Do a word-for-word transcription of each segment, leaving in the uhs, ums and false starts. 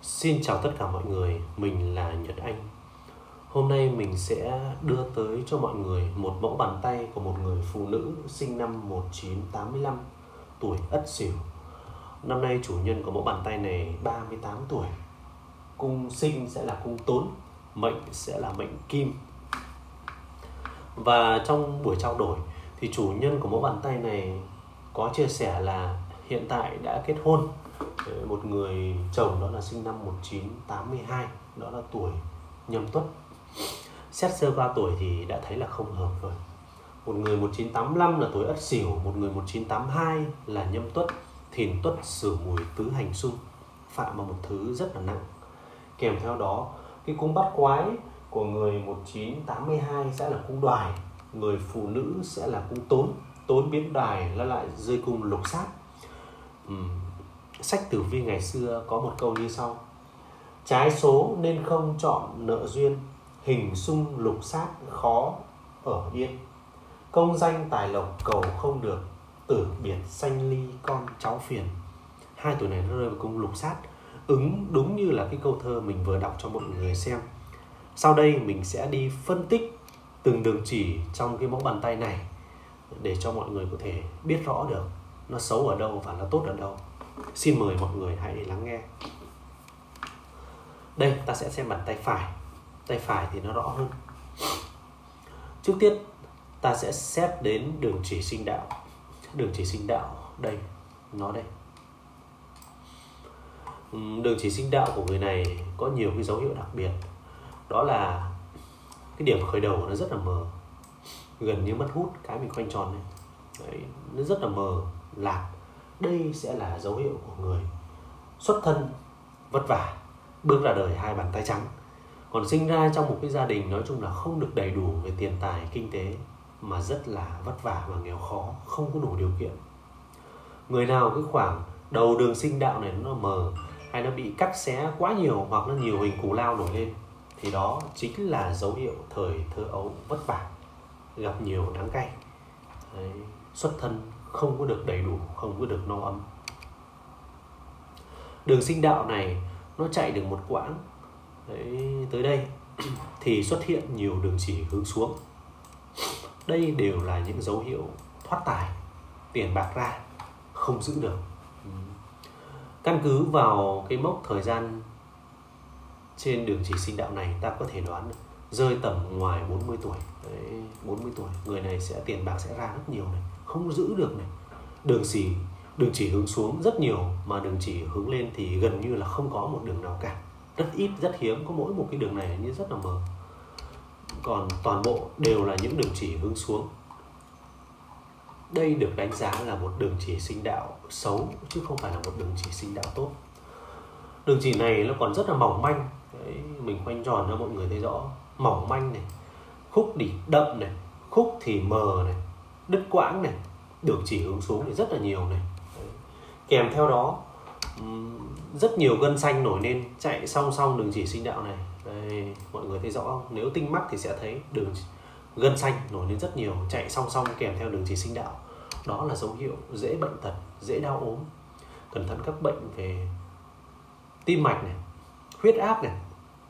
Xin chào tất cả mọi người, mình là Nhật Anh. Hôm nay mình sẽ đưa tới cho mọi người một mẫu bàn tay của một người phụ nữ sinh năm một nghìn chín trăm tám mươi lăm, tuổi Ất Sửu. Năm nay chủ nhân của mẫu bàn tay này ba mươi tám tuổi. Cung sinh sẽ là cung Tốn, mệnh sẽ là mệnh Kim. Và trong buổi trao đổi thì chủ nhân của mẫu bàn tay này có chia sẻ là hiện tại đã kết hôn một người chồng, đó là sinh năm một nghìn chín trăm tám mươi hai, đó là tuổi Nhâm Tuất. Xét sơ qua tuổi thì đã thấy là không hợp rồi. Một người một nghìn chín trăm tám mươi lăm là tuổi Ất Sửu, một người một nghìn chín trăm tám mươi hai là Nhâm Tuất, Thìn Tuất, Sửu Mùi tứ hành xung, phạm vào một thứ rất là nặng. Kèm theo đó cái cung bát quái của người một nghìn chín trăm tám mươi hai sẽ là cung Đoài, người phụ nữ sẽ là cung Tốn. Tốn biến Đoài nó lại rơi cung Lục Sát. uhm. Sách tử vi ngày xưa có một câu như sau: trái số nên không chọn nợ duyên, hình xung lục sát khó ở yên, công danh tài lộc cầu không được, tử biệt sanh ly con cháu phiền. Hai tuổi này nó rơi vào cung lục sát, ứng đúng như là cái câu thơ mình vừa đọc cho mọi người xem. Sau đây mình sẽ đi phân tích từng đường chỉ trong cái mẫu bàn tay này để cho mọi người có thể biết rõ được nó xấu ở đâu và nó tốt ở đâu. Xin mời mọi người hãy lắng nghe. Đây, ta sẽ xem bàn tay phải. Tay phải thì nó rõ hơn. Trước tiên ta sẽ xét đến đường chỉ sinh đạo. Đường chỉ sinh đạo đây, nó đây. Đường chỉ sinh đạo của người này có nhiều cái dấu hiệu đặc biệt. Đó là cái điểm khởi đầu nó rất là mờ, gần như mất hút, cái mình khoanh tròn này. Đấy, nó rất là mờ, lạc. Đây sẽ là dấu hiệu của người xuất thân vất vả, bước ra đời hai bàn tay trắng. Còn sinh ra trong một cái gia đình nói chung là không được đầy đủ về tiền tài, kinh tế, mà rất là vất vả và nghèo khó, không có đủ điều kiện. Người nào cái khoảng đầu đường sinh đạo này nó mờ, hay nó bị cắt xé quá nhiều, hoặc nó nhiều hình cù lao nổi lên, thì đó chính là dấu hiệu thời thơ ấu vất vả, gặp nhiều đắng cay. Đấy, xuất thân không có được đầy đủ, không có được no ấm. Đường sinh đạo này nó chạy được một quãng đấy, tới đây thì xuất hiện nhiều đường chỉ hướng xuống. Đây đều là những dấu hiệu thoát tài, tiền bạc ra không giữ được. Căn cứ vào cái mốc thời gian trên đường chỉ sinh đạo này, ta có thể đoán được, rơi tầm ngoài bốn mươi tuổi. Đấy, bốn mươi tuổi người này sẽ tiền bạc sẽ ra rất nhiều này, không giữ được này. Đường chỉ đường chỉ hướng xuống rất nhiều, mà đường chỉ hướng lên thì gần như là không có một đường nào cả. Rất ít, rất hiếm có mỗi một cái đường này như rất là mờ. Còn toàn bộ đều là những đường chỉ hướng xuống. Đây được đánh giá là một đường chỉ sinh đạo xấu, chứ không phải là một đường chỉ sinh đạo tốt. Đường chỉ này nó còn rất là mỏng manh. Đấy, mình khoanh tròn cho mọi người thấy rõ. Mỏng manh này, khúc thì đậm này, khúc thì mờ này, đứt quãng này, đường chỉ hướng xuống thì rất là nhiều này. Đấy. Kèm theo đó rất nhiều gân xanh nổi lên chạy song song đường chỉ sinh đạo này. Đây, mọi người thấy rõ không? Nếu tinh mắt thì sẽ thấy đường gân xanh nổi lên rất nhiều chạy song song kèm theo đường chỉ sinh đạo. Đó là dấu hiệu dễ bệnh tật, dễ đau ốm. Cẩn thận các bệnh về tim mạch này, huyết áp này,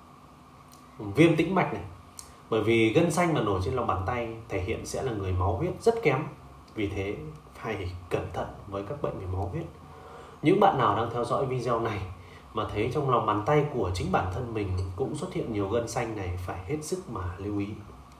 viêm tĩnh mạch này. Bởi vì gân xanh mà nổi trên lòng bàn tay thể hiện sẽ là người máu huyết rất kém. Vì thế phải cẩn thận với các bệnh về máu huyết. Những bạn nào đang theo dõi video này mà thấy trong lòng bàn tay của chính bản thân mình cũng xuất hiện nhiều gân xanh này, phải hết sức mà lưu ý.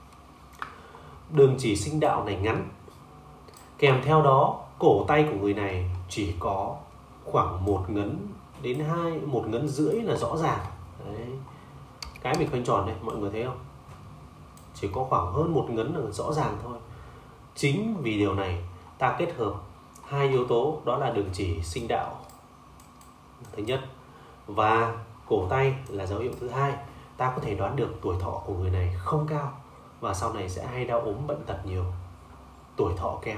Đường chỉ sinh đạo này ngắn, kèm theo đó cổ tay của người này chỉ có khoảng một ngấn đến hai, một ngấn rưỡi là rõ ràng. Đấy. Cái mình khoanh tròn đây, mọi người thấy không? Chỉ có khoảng hơn một ngấn là rõ ràng thôi. Chính vì điều này ta kết hợp hai yếu tố, đó là đường chỉ sinh đạo thứ nhất và cổ tay là dấu hiệu thứ hai, ta có thể đoán được tuổi thọ của người này không cao và sau này sẽ hay đau ốm bệnh tật nhiều, tuổi thọ kém,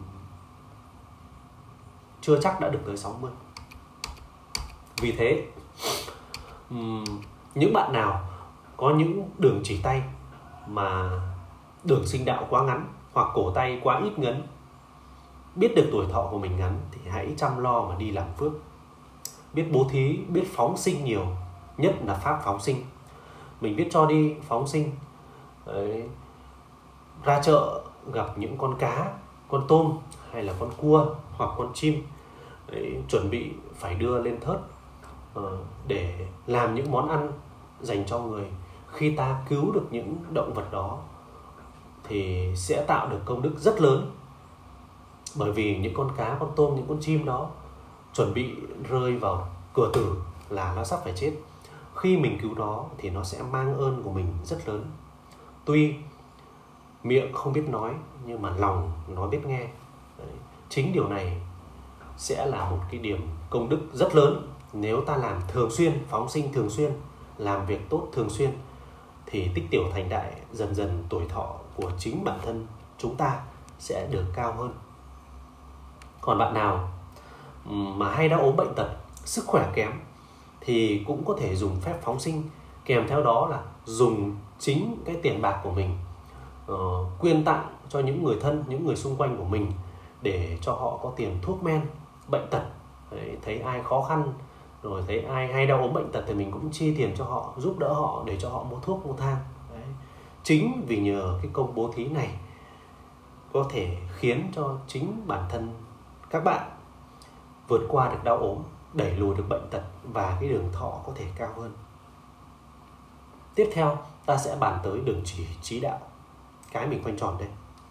chưa chắc đã được tới sáu mươi. Vì thế những bạn nào có những đường chỉ tay mà đường sinh đạo quá ngắn hoặc cổ tay quá ít ngấn, biết được tuổi thọ của mình ngắn thì hãy chăm lo mà đi làm phước. biết bố thí, biết phóng sinh nhiều nhất là pháp phóng sinh. Mình biết cho đi phóng sinh. Đấy. Ra chợ gặp những con cá, con tôm hay là con cua hoặc con chim. Đấy, chuẩn bị phải đưa lên thớt uh, để làm những món ăn dành cho người. Khi ta cứu được những động vật đó thì sẽ tạo được công đức rất lớn. Bởi vì những con cá, con tôm, những con chim đó chuẩn bị rơi vào cửa tử là nó sắp phải chết. Khi mình cứu nó thì nó sẽ mang ơn của mình rất lớn. Tuy miệng không biết nói nhưng mà lòng nó biết nghe. Đấy. Chính điều này sẽ là một cái điểm công đức rất lớn. Nếu ta làm thường xuyên, phóng sinh thường xuyên, làm việc tốt thường xuyên thì tích tiểu thành đại, dần dần tuổi thọ của chính bản thân chúng ta sẽ được cao hơn. Còn bạn nào mà hay đã ốm bệnh tật, sức khỏe kém thì cũng có thể dùng phép phóng sinh, kèm theo đó là dùng chính cái tiền bạc của mình uh, quyên tặng cho những người thân, những người xung quanh của mình để cho họ có tiền thuốc men, bệnh tật. Đấy, thấy ai khó khăn, rồi thấy ai hay đau ốm bệnh tật thì mình cũng chi tiền cho họ, giúp đỡ họ để cho họ mua thuốc, mua thang. Đấy. Chính vì nhờ cái công bố thí này có thể khiến cho chính bản thân các bạn vượt qua được đau ốm, đẩy lùi được bệnh tật và cái đường thọ có thể cao hơn. Tiếp theo ta sẽ bàn tới đường chỉ trí đạo, cái mình khoanh tròn đây.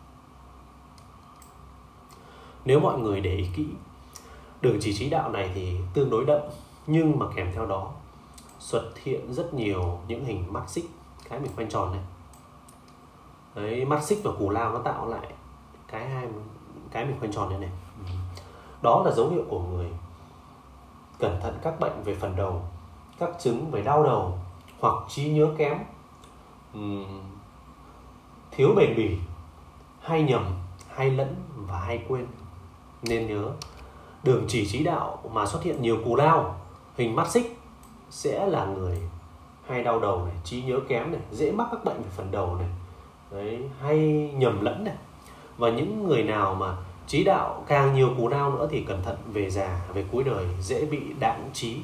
Nếu mọi người để ý kỹ, đường chỉ trí đạo này thì tương đối đậm, nhưng mà kèm theo đó xuất hiện rất nhiều những hình mắt xích, cái mình khoanh tròn này. Đấy, mắt xích và cù lao nó tạo lại cái hai cái mình khoanh tròn đây này. Đó là dấu hiệu của người cẩn thận các bệnh về phần đầu, các chứng về đau đầu hoặc trí nhớ kém, thiếu bền bỉ, hay nhầm, hay lẫn và hay quên. Nên nhớ, đường chỉ trí đạo mà xuất hiện nhiều cù lao, hình mắt xích sẽ là người hay đau đầu này, trí nhớ kém này, dễ mắc các bệnh về phần đầu này, đấy, hay nhầm lẫn này. Và những người nào mà trí đạo càng nhiều cù lao nữa thì cẩn thận về già, về cuối đời dễ bị đãng trí.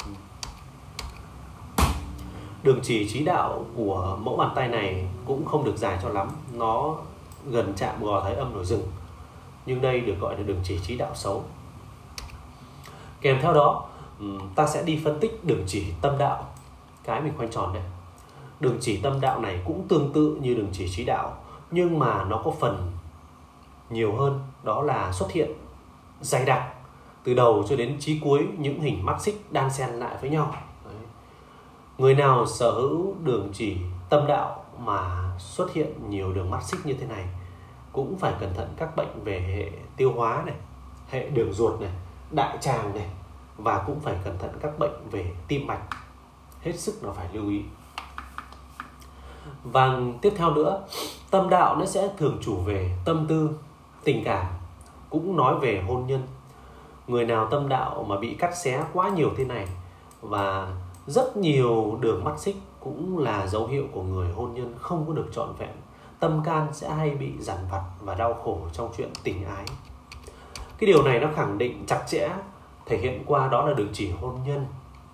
Đường chỉ trí đạo của mẫu bàn tay này cũng không được dài cho lắm, nó gần chạm gò thái âm nổi rừng, nhưng đây được gọi là đường chỉ trí đạo xấu. Kèm theo đó ta sẽ đi phân tích đường chỉ tâm đạo, cái mình khoanh tròn đây. Đường chỉ tâm đạo này cũng tương tự như đường chỉ trí đạo, nhưng mà nó có phần nhiều hơn, đó là xuất hiện dày đặc từ đầu cho đến chí cuối những hình mắt xích đan xen lại với nhau. Đấy. Người nào sở hữu đường chỉ tâm đạo mà xuất hiện nhiều đường mắt xích như thế này cũng phải cẩn thận các bệnh về hệ tiêu hóa này, hệ đường ruột này, đại tràng này, và cũng phải cẩn thận các bệnh về tim mạch, hết sức là phải lưu ý. Và tiếp theo nữa, tâm đạo nó sẽ thường chủ về tâm tư, tình cảm, cũng nói về hôn nhân. Người nào tâm đạo mà bị cắt xé quá nhiều thế này và rất nhiều đường mắt xích cũng là dấu hiệu của người hôn nhân không có được trọn vẹn. Tâm can sẽ hay bị dằn vặt và đau khổ trong chuyện tình ái. Cái điều này nó khẳng định chặt chẽ, thể hiện qua đó là đường chỉ hôn nhân,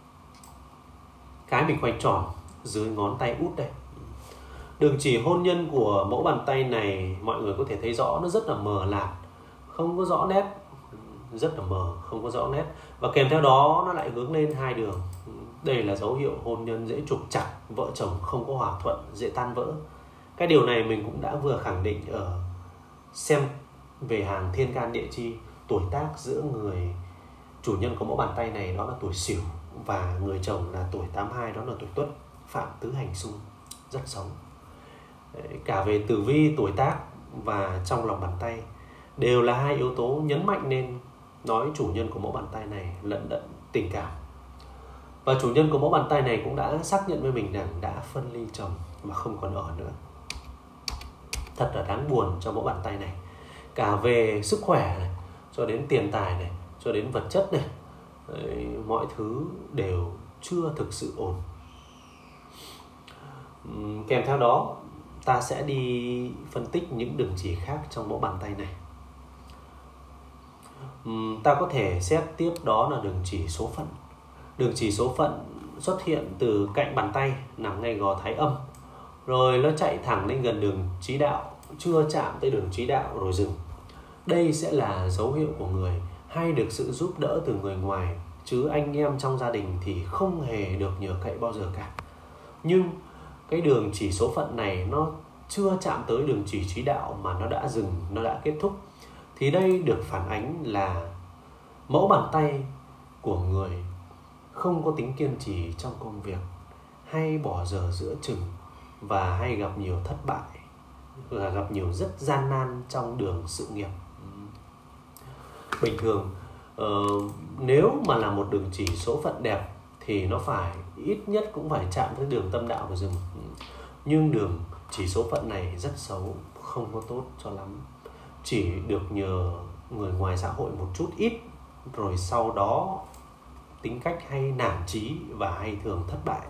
cái mình khoanh tròn dưới ngón tay út đây. Đường chỉ hôn nhân của mẫu bàn tay này mọi người có thể thấy rõ, nó rất là mờ lạt, không có rõ nét, rất là mờ, không có rõ nét. Và kèm theo đó nó lại hướng lên hai đường. Đây là dấu hiệu hôn nhân dễ trục trặc, vợ chồng không có hòa thuận, dễ tan vỡ. Cái điều này mình cũng đã vừa khẳng định ở xem về hàng thiên can địa chi. Tuổi tác giữa người chủ nhân của mẫu bàn tay này đó là tuổi Sửu, và người chồng là tuổi tám hai, đó là tuổi Tuất, phạm tứ hành xung, rất xấu. Cả về tử vi, tuổi tác và trong lòng bàn tay đều là hai yếu tố nhấn mạnh nên nói chủ nhân của mẫu bàn tay này lận đận tình cảm. Và chủ nhân của mẫu bàn tay này cũng đã xác nhận với mình rằng đã phân ly chồng mà không còn ở nữa. Thật là đáng buồn cho mẫu bàn tay này, cả về sức khỏe này, cho đến tiền tài này, cho đến vật chất này. Đấy, mọi thứ đều chưa thực sự ổn. uhm, Kèm theo đó ta sẽ đi phân tích những đường chỉ khác trong mẫu bàn tay này. uhm, Ta có thể xét tiếp đó là đường chỉ số phận. Đường chỉ số phận xuất hiện từ cạnh bàn tay nằm ngay gò thái âm, rồi nó chạy thẳng lên gần đường chí đạo, chưa chạm tới đường chí đạo rồi dừng. Đây sẽ là dấu hiệu của người hay được sự giúp đỡ từ người ngoài, chứ anh em trong gia đình thì không hề được nhờ cậy bao giờ cả. Nhưng cái đường chỉ số phận này nó chưa chạm tới đường chỉ chí đạo mà nó đã dừng, nó đã kết thúc, thì đây được phản ánh là mẫu bàn tay của người không có tính kiên trì trong công việc, hay bỏ giờ giữa chừng, và hay gặp nhiều thất bại, và gặp nhiều rất gian nan trong đường sự nghiệp. Bình thường uh, nếu mà là một đường chỉ số phận đẹp thì nó phải ít nhất cũng phải chạm tới đường tâm đạo và dừng. Nhưng đường chỉ số phận này rất xấu, không có tốt cho lắm, chỉ được nhờ người ngoài xã hội một chút ít, rồi sau đó tính cách hay nản chí và hay thường thất bại.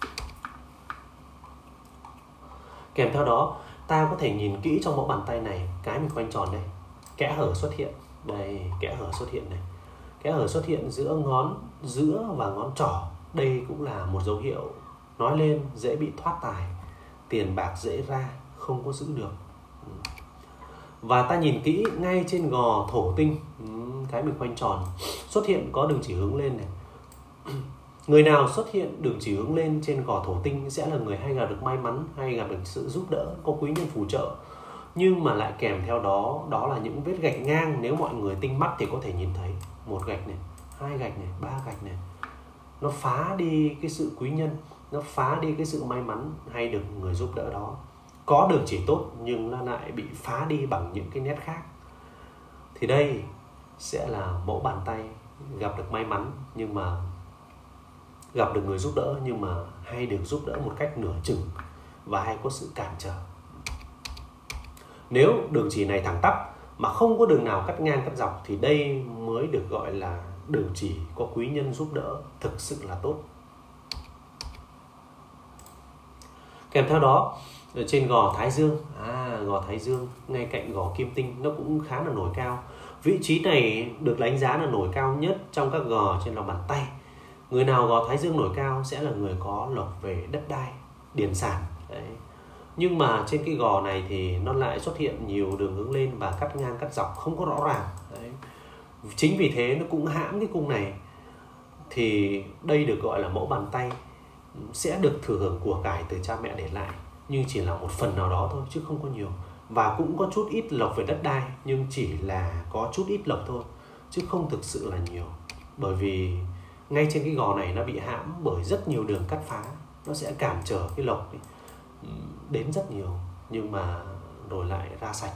Kèm theo đó, ta có thể nhìn kỹ trong mẫu bàn tay này, cái mình khoanh tròn đây, kẽ hở xuất hiện. Đây, kẽ hở xuất hiện này. Kẽ hở xuất hiện giữa ngón giữa và ngón trỏ. Đây cũng là một dấu hiệu nói lên dễ bị thoát tài, tiền bạc dễ ra, không có giữ được. Và ta nhìn kỹ ngay trên gò thổ tinh, cái mình khoanh tròn, xuất hiện có đường chỉ hướng lên này. Người nào xuất hiện đường chỉ hướng lên trên gò thổ tinh sẽ là người hay gặp được may mắn, hay gặp được sự giúp đỡ, có quý nhân phù trợ. Nhưng mà lại kèm theo đó, đó là những vết gạch ngang. Nếu mọi người tinh mắt thì có thể nhìn thấy một gạch này, hai gạch này, ba gạch này. Nó phá đi cái sự quý nhân, nó phá đi cái sự may mắn hay được người giúp đỡ đó. Có đường chỉ tốt nhưng nó lại bị phá đi bằng những cái nét khác. Thì đây sẽ là mẫu bàn tay gặp được may mắn, nhưng mà gặp được người giúp đỡ, nhưng mà hay được giúp đỡ một cách nửa chừng và hay có sự cản trở. Nếu đường chỉ này thẳng tắp mà không có đường nào cắt ngang cắt dọc thì đây mới được gọi là đường chỉ có quý nhân giúp đỡ, thực sự là tốt. Kèm theo đó, ở trên gò thái dương, à, gò thái dương ngay cạnh gò kim tinh, nó cũng khá là nổi cao. Vị trí này được đánh giá là nổi cao nhất trong các gò trên lòng bàn tay. Người nào gò thái dương nổi cao sẽ là người có lộc về đất đai, điền sản. Đấy. Nhưng mà trên cái gò này thì nó lại xuất hiện nhiều đường hướng lên và cắt ngang cắt dọc không có rõ ràng. Đấy. Chính vì thế nó cũng hãm cái cung này. Thì đây được gọi là mẫu bàn tay sẽ được thừa hưởng của cải từ cha mẹ để lại, nhưng chỉ là một phần nào đó thôi chứ không có nhiều. Và cũng có chút ít lộc về đất đai, nhưng chỉ là có chút ít lộc thôi chứ không thực sự là nhiều. Bởi vì ngay trên cái gò này nó bị hãm bởi rất nhiều đường cắt phá, nó sẽ cản trở cái lộc đến rất nhiều, nhưng mà rồi lại ra sạch.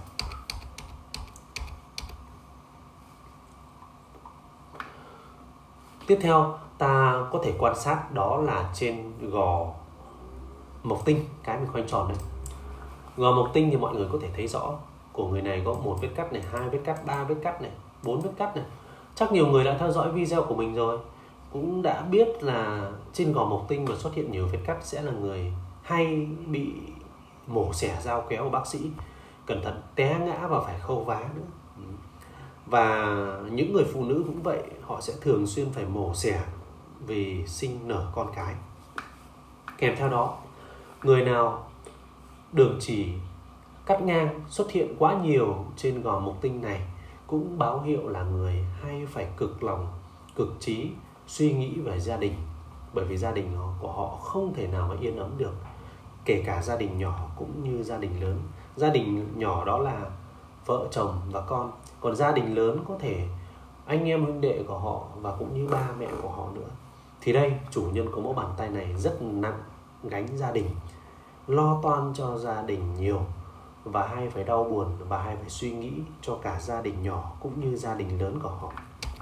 Tiếp theo ta có thể quan sát đó là trên gò mộc tinh, cái mình khoanh tròn đây. Gò mộc tinh thì mọi người có thể thấy rõ của người này có một vết cắt này, hai vết cắt, ba vết cắt này, bốn vết cắt này. Chắc nhiều người đã theo dõi video của mình rồi, cũng đã biết là trên gò mộc tinh mà xuất hiện nhiều vết cắt sẽ là người hay bị mổ xẻ dao kéo của bác sĩ, cẩn thận té ngã và phải khâu vá nữa. Và những người phụ nữ cũng vậy, họ sẽ thường xuyên phải mổ xẻ vì sinh nở con cái. Kèm theo đó, người nào đường chỉ cắt ngang xuất hiện quá nhiều trên gò mộc tinh này cũng báo hiệu là người hay phải cực lòng, cực trí suy nghĩ về gia đình. Bởi vì gia đình của họ không thể nào mà yên ấm được, kể cả gia đình nhỏ cũng như gia đình lớn. Gia đình nhỏ đó là vợ chồng và con, còn gia đình lớn có thể anh em huynh đệ của họ và cũng như ba mẹ của họ nữa. Thì đây, chủ nhân của mẫu bàn tay này rất nặng gánh gia đình, lo toan cho gia đình nhiều, và hay phải đau buồn và hay phải suy nghĩ cho cả gia đình nhỏ cũng như gia đình lớn của họ.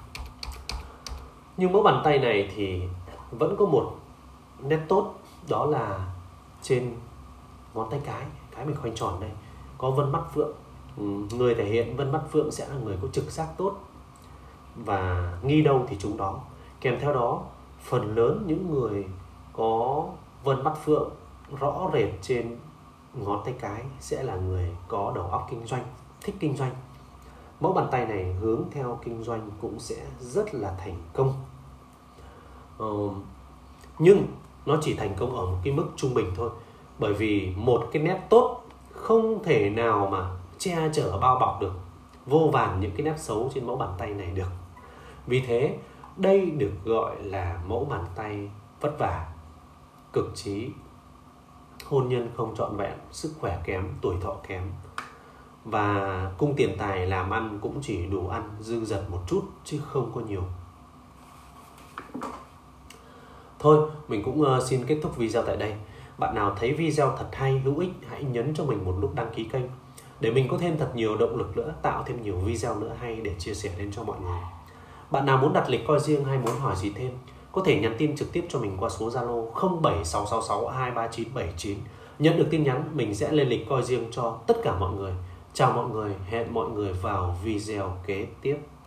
Nhưng mẫu bàn tay này thì vẫn có một nét tốt, đó là trên ngón tay cái, cái mình khoanh tròn đây, có vân mắt phượng. Người thể hiện vân mắt phượng sẽ là người có trực giác tốt, và nghi đâu thì trúng đó. Kèm theo đó, phần lớn những người có vân mắt phượng rõ rệt trên ngón tay cái sẽ là người có đầu óc kinh doanh, thích kinh doanh. Mẫu bàn tay này hướng theo kinh doanh cũng sẽ rất là thành công. ờ, Nhưng nó chỉ thành công ở một cái mức trung bình thôi. Bởi vì một cái nét tốt không thể nào mà che chở bao bọc được vô vàn những cái nét xấu trên mẫu bàn tay này được. Vì thế đây được gọi là mẫu bàn tay vất vả, cực trí, hôn nhân không trọn vẹn, sức khỏe kém, tuổi thọ kém. Và cung tiền tài làm ăn cũng chỉ đủ ăn dư dật một chút chứ không có nhiều. Thôi, mình cũng uh, xin kết thúc video tại đây. Bạn nào thấy video thật hay, hữu ích, hãy nhấn cho mình một nút đăng ký kênh để mình có thêm thật nhiều động lực nữa, tạo thêm nhiều video nữa hay để chia sẻ lên cho mọi người. Bạn nào muốn đặt lịch coi riêng hay muốn hỏi gì thêm, có thể nhắn tin trực tiếp cho mình qua số Zalo không bảy sáu sáu sáu hai ba chín bảy chín. Nhận được tin nhắn, mình sẽ lên lịch coi riêng cho tất cả mọi người. Chào mọi người, hẹn mọi người vào video kế tiếp.